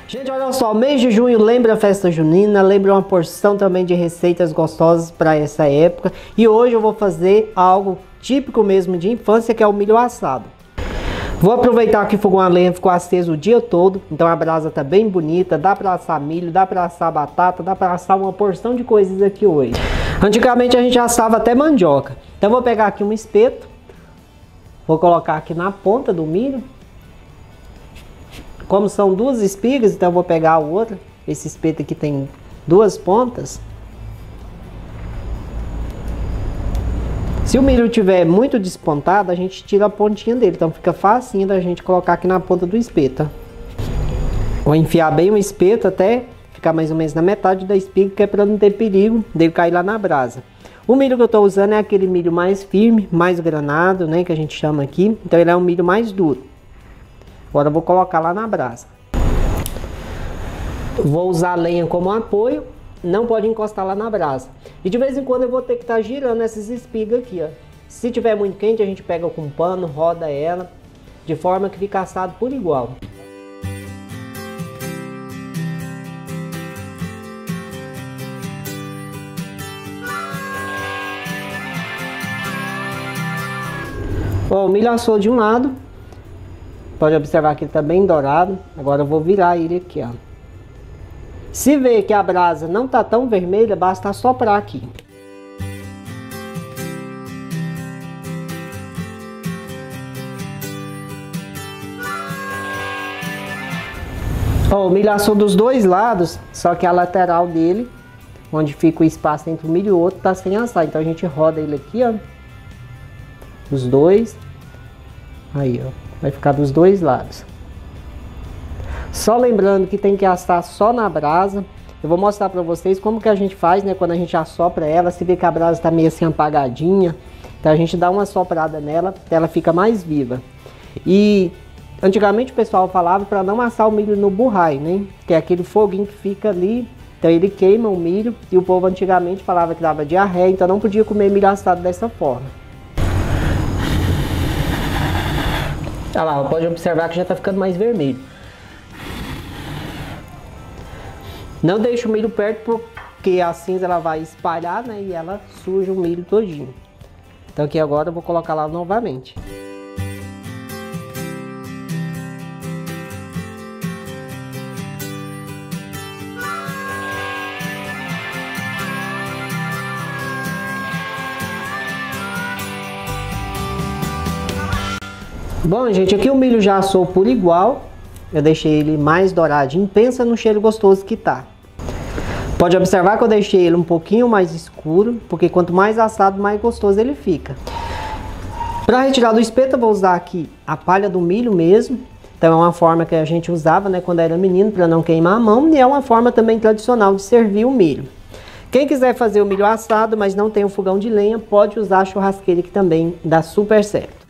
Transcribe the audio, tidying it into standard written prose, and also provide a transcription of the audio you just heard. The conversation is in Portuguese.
Gente, olha só, mês de junho lembra a festa junina, lembra uma porção também de receitas gostosas para essa época. E hoje eu vou fazer algo típico mesmo de infância, que é o milho assado. Vou aproveitar que o fogão a lenha ficou aceso o dia todo, então a brasa tá bem bonita, dá para assar milho, dá para assar batata, dá para assar uma porção de coisas aqui hoje. Antigamente a gente assava até mandioca. Então vou pegar aqui um espeto, vou colocar aqui na ponta do milho. Como são duas espigas, então eu vou pegar a outra. Esse espeto aqui tem duas pontas. Se o milho tiver muito despontado, a gente tira a pontinha dele. Então fica facinho da gente colocar aqui na ponta do espeto. Vou enfiar bem o espeto até ficar mais ou menos na metade da espiga, que é para não ter perigo dele cair lá na brasa. O milho que eu estou usando é aquele milho mais firme, mais granado, né, que a gente chama aqui. Então ele é um milho mais duro. Agora eu vou colocar lá na brasa. Vou usar a lenha como apoio. Não pode encostar lá na brasa. E de vez em quando eu vou ter que estar girando essas espigas aqui, ó. Se tiver muito quente, a gente pega com um pano, roda ela, de forma que fica assado por igual. Ó, o milho assou de um lado. Pode observar que ele está bem dourado. Agora eu vou virar ele aqui, ó. Se ver que a brasa não está tão vermelha, basta soprar aqui. Ó, o milho assou dos dois lados, só que a lateral dele, onde fica o espaço entre um milho e o outro, está sem assar. Então a gente roda ele aqui, ó. Os dois. Aí, ó. Vai ficar dos dois lados. Só lembrando que tem que assar só na brasa. Eu vou mostrar pra vocês como que a gente faz, né? Quando a gente assopra ela, se vê que a brasa tá meio assim apagadinha. Então a gente dá uma soprada nela, ela fica mais viva. E antigamente o pessoal falava para não assar o milho no burrai, né? Que é aquele foguinho que fica ali. Então ele queima o milho. E o povo antigamente falava que dava diarreia, então não podia comer milho assado dessa forma. Olha lá, pode observar que já está ficando mais vermelho. Não deixe o milho perto, porque a cinza ela vai espalhar, né? E ela suja o milho todinho. Então aqui agora eu vou colocar lá novamente. Bom, gente, aqui o milho já assou por igual. Eu deixei ele mais douradinho. Pensa no cheiro gostoso que tá. Pode observar que eu deixei ele um pouquinho mais escuro, porque quanto mais assado, mais gostoso ele fica. Para retirar do espeto, eu vou usar aqui a palha do milho mesmo. Então é uma forma que a gente usava, né, quando era menino, para não queimar a mão. E é uma forma também tradicional de servir o milho. Quem quiser fazer o milho assado, mas não tem um fogão de lenha, pode usar a churrasqueira, que também dá super certo.